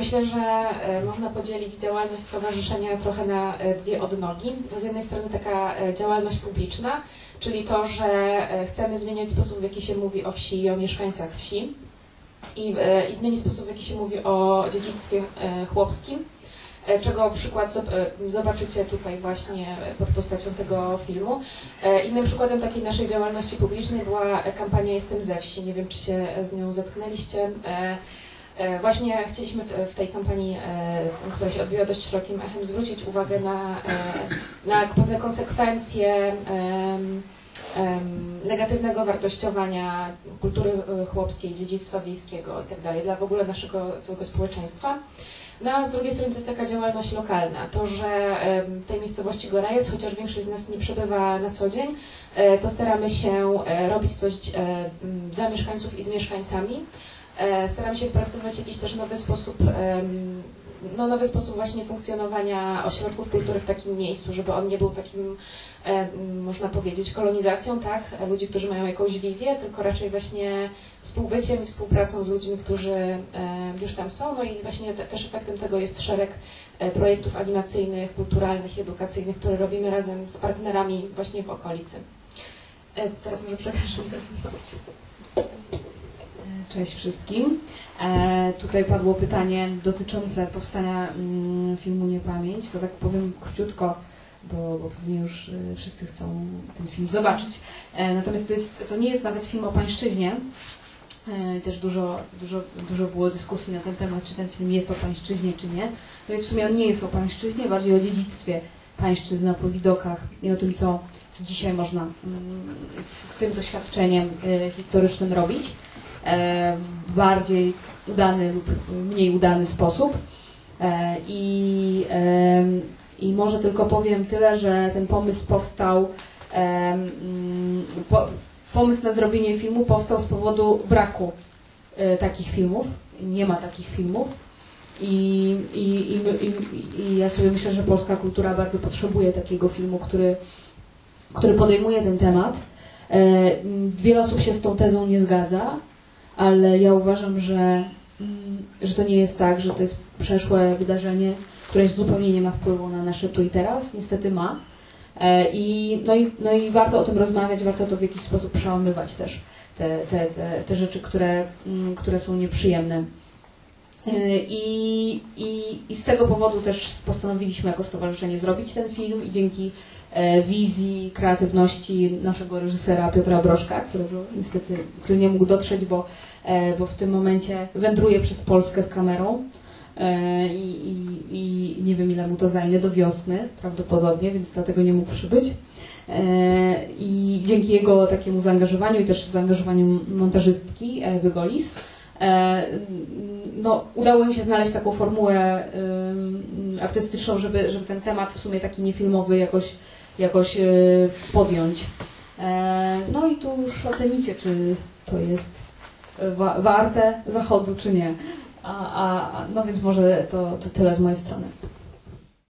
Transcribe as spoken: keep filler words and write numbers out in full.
myślę, że można podzielić działalność stowarzyszenia trochę na dwie odnogi. Z jednej strony taka działalność publiczna, czyli to, że chcemy zmieniać sposób, w jaki się mówi o wsi i o mieszkańcach wsi i, i zmienić sposób, w jaki się mówi o dziedzictwie chłopskim, czego przykład zobaczycie tutaj właśnie pod postacią tego filmu. Innym przykładem takiej naszej działalności publicznej była kampania Jestem ze wsi. Nie wiem, czy się z nią zetknęliście. Właśnie chcieliśmy w tej kampanii, która się odbiła dość szerokim echem, zwrócić uwagę na, na pewne konsekwencje negatywnego wartościowania kultury chłopskiej, dziedzictwa wiejskiego itd. dla w ogóle naszego całego społeczeństwa. No a z drugiej strony to jest taka działalność lokalna. To, że w tej miejscowości Gorajec, chociaż większość z nas nie przebywa na co dzień, to staramy się robić coś dla mieszkańców i z mieszkańcami. Staramy się wypracować jakiś też nowy sposób, no nowy sposób właśnie funkcjonowania ośrodków kultury w takim miejscu, żeby on nie był takim, można powiedzieć, kolonizacją, tak, ludzi, którzy mają jakąś wizję, tylko raczej właśnie współbyciem i współpracą z ludźmi, którzy już tam są. No i właśnie te, też efektem tego jest szereg projektów animacyjnych, kulturalnych i edukacyjnych, które robimy razem z partnerami właśnie w okolicy. Teraz może przekażę informację. Cześć wszystkim. E, tutaj padło pytanie dotyczące powstania mm, filmu Niepamięć. To tak powiem króciutko, bo, bo pewnie już y, wszyscy chcą ten film zobaczyć. E, natomiast to, jest, to nie jest nawet film o pańszczyźnie. E, też dużo, dużo, dużo było dyskusji na ten temat, czy ten film jest o pańszczyźnie, czy nie. No i w sumie on nie jest o pańszczyźnie, bardziej o dziedzictwie pańszczyzny, o powidokach i o tym, co, co dzisiaj można mm, z, z tym doświadczeniem y, historycznym robić. W bardziej udany lub mniej udany sposób. I, i może tylko powiem tyle, że ten pomysł powstał, pomysł na zrobienie filmu powstał z powodu braku takich filmów. Nie ma takich filmów. I, i, i, i, i ja sobie myślę, że polska kultura bardzo potrzebuje takiego filmu, który, który podejmuje ten temat. Wiele osób się z tą tezą nie zgadza, ale ja uważam, że, że to nie jest tak, że to jest przeszłe wydarzenie, które zupełnie nie ma wpływu na nasze tu i teraz. Niestety ma. I, no, i, no i warto o tym rozmawiać, warto to w jakiś sposób przełamywać też, te, te, te, te rzeczy, które, które są nieprzyjemne. I, i, I z tego powodu też postanowiliśmy jako stowarzyszenie zrobić ten film i dzięki wizji, kreatywności naszego reżysera Piotra Brożka, którego niestety, który nie mógł dotrzeć, bo, bo w tym momencie wędruje przez Polskę z kamerą i, i, i nie wiem, ile mu to zajmie, do wiosny prawdopodobnie, więc dlatego nie mógł przybyć. I dzięki jego takiemu zaangażowaniu i też zaangażowaniu montażystki Ewy Golis, no, udało mi się znaleźć taką formułę artystyczną, żeby, żeby ten temat w sumie taki niefilmowy jakoś, jakoś podjąć. No i tu już ocenicie, czy to jest wa warte zachodu, czy nie. A, a, no więc może to, to tyle z mojej strony.